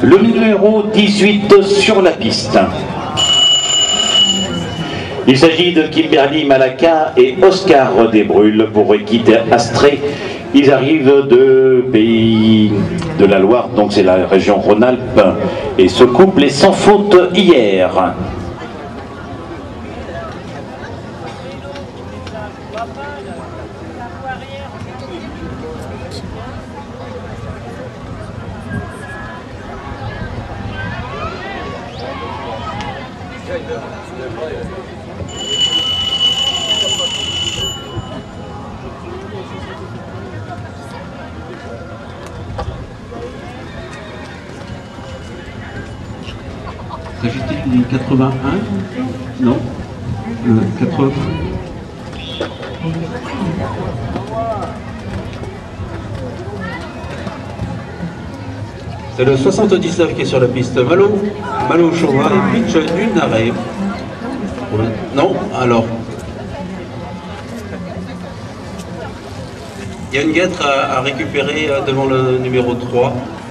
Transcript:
Le numéro 18 sur la piste. Il s'agit de Kimberly Malaka et Oscar Desbrulles pour Equite Astrée. Ils arrivent de Pays de la Loire, donc c'est la région Rhône-Alpes. Et ce couple est sans faute hier. S'agit-il d'une 81? Non. 80. C'est le 79 qui est sur la piste. Malo Chauva et pitch d'une arrêt. Non, alors. Il y a une guêtre à récupérer devant le numéro 3.